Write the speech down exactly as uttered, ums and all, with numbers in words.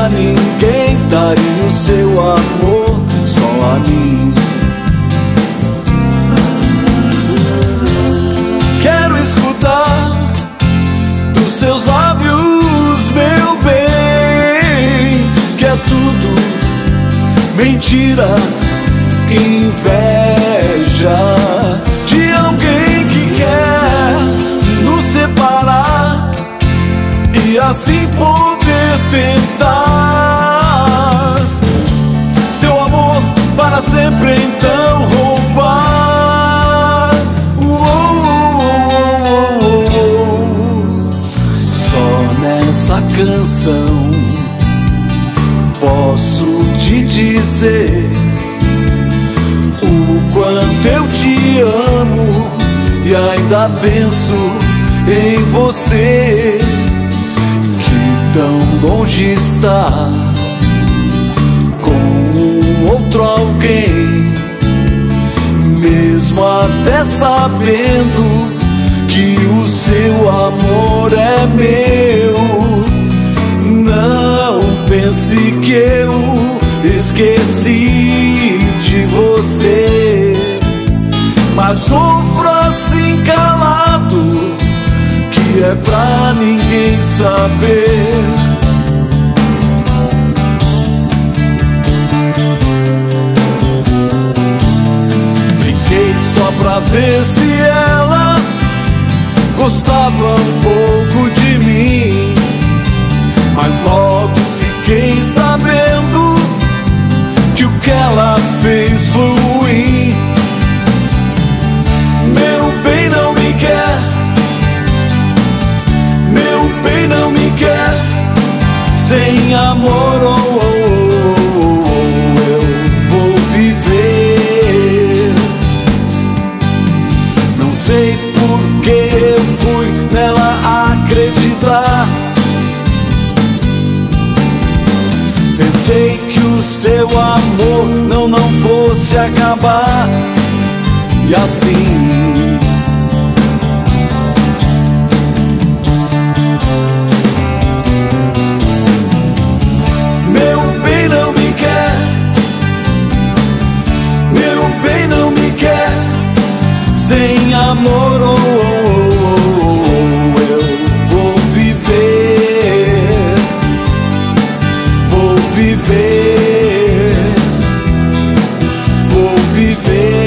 pra ninguém, daria o seu amor só a mim. Quero escutar dos seus lábios, meu bem, que é tudo mentira, inveja de alguém que quer nos separar e assim poder tentar seu amor para sempre, então roubar. Só nessa canção posso te dizer o quanto eu te amo e ainda penso em você, que tão longe está com um outro alguém, mesmo até sabendo que o seu amor é meu. Não pense que eu esqueci de você, mas sofro assim calado, que é pra ninguém saber. Brinquei só pra ver se ela gostava um pouco de mim, mas logo fiquei sabendo que o que ela fez foi ruim. Meu bem não me quer, meu bem não me quer, sem amor oh, oh, oh, oh, eu vou viver. Não sei por que eu fui nela acreditar. Pensei que o seu amor não, não fosse acabar, e assim meu bem não me quer, meu bem não me quer, sem amor oh, oh, oh, oh, eu vou viver, vou viver, vou viver.